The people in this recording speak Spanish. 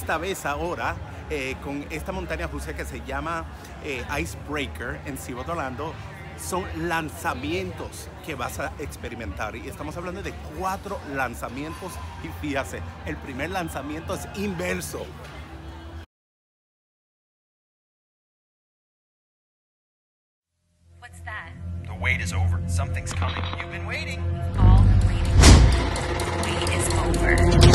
esta vez ahora con esta montaña rusa que se llama Icebreaker en Ciudad Orlando. Son lanzamientos que vas a experimentar y estamos hablando de 4 lanzamientos y fíjate, el primer lanzamiento es inverso. What's that? The wait is over. Something's coming. You've been waiting. All waiting. The wait is over.